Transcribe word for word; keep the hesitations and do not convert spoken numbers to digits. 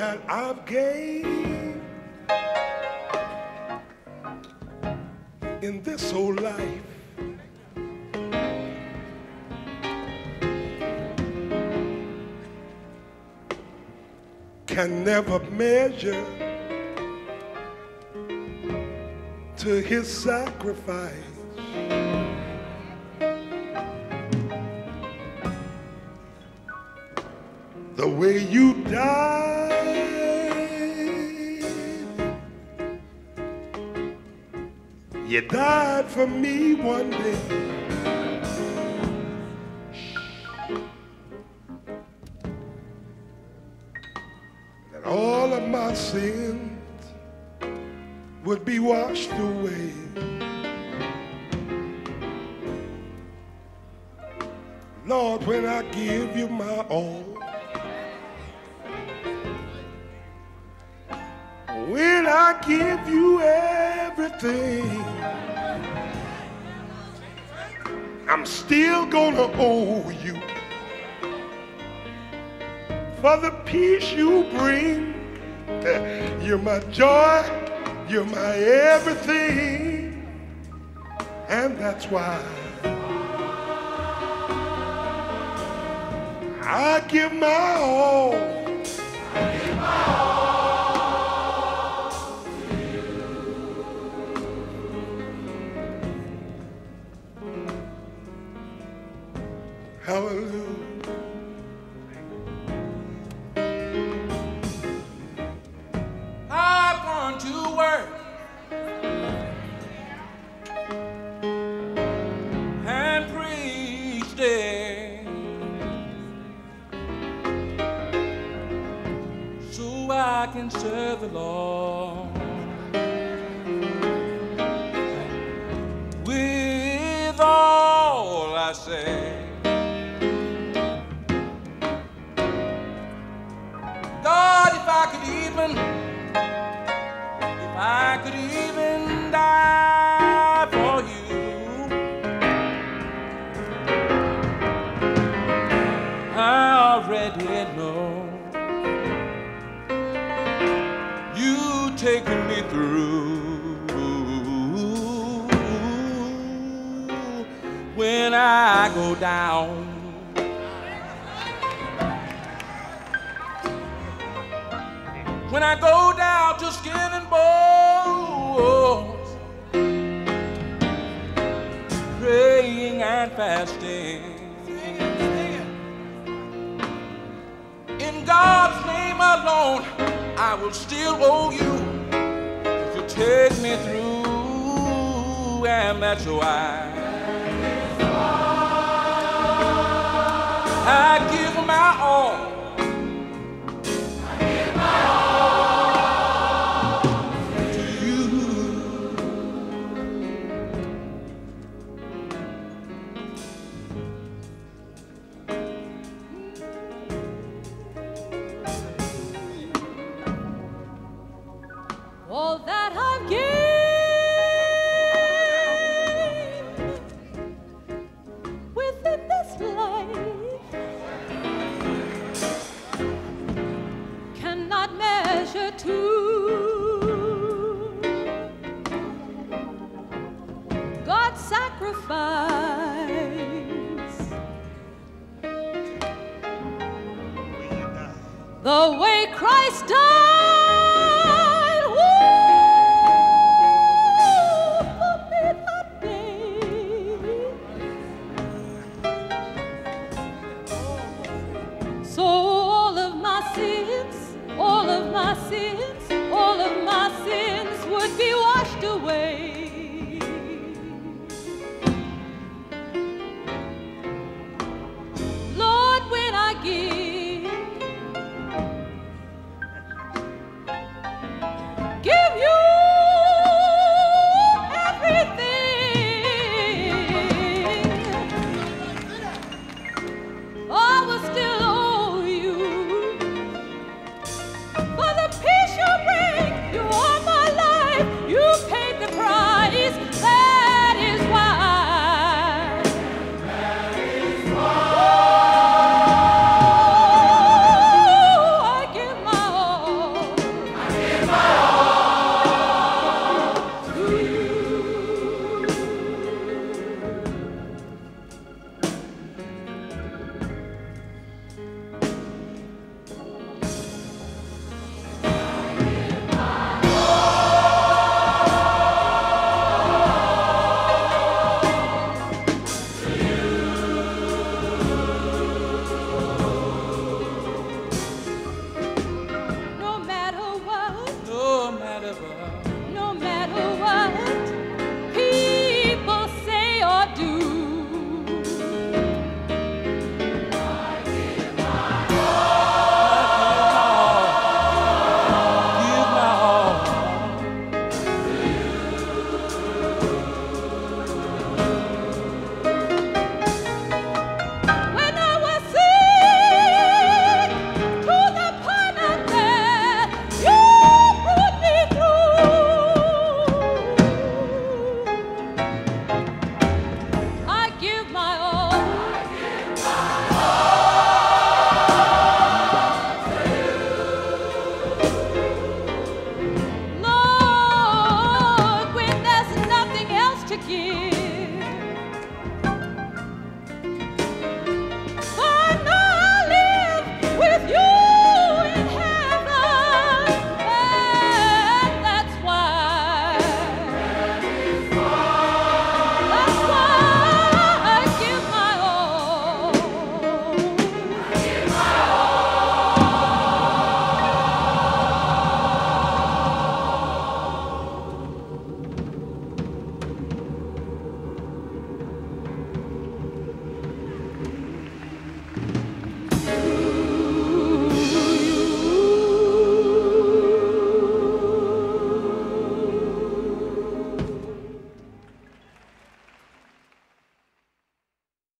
that I've gained in this whole life can never measure to his sacrifice. The way you died, you died for me one day. And all of my sins would be washed away. Lord, when I give you my all, when I give you everything, I'm still gonna owe you for the peace you bring. You're my joy, you're my everything, and that's why I give my all. I give my all to you. Hallelujah. I've gone to work and preached it so I can serve the Lord with all I say. God, if I could even, if I could even die for you, I already know you taken me through. When I go down, when I go down to skin and bones, praying and fasting, in God's name alone, I will still owe you if you take me through, and that's why I give my all. All that I've gained within this life cannot measure to God's sacrifice. The way Christ died sins, all of my sins would be washed away. Lord, when I give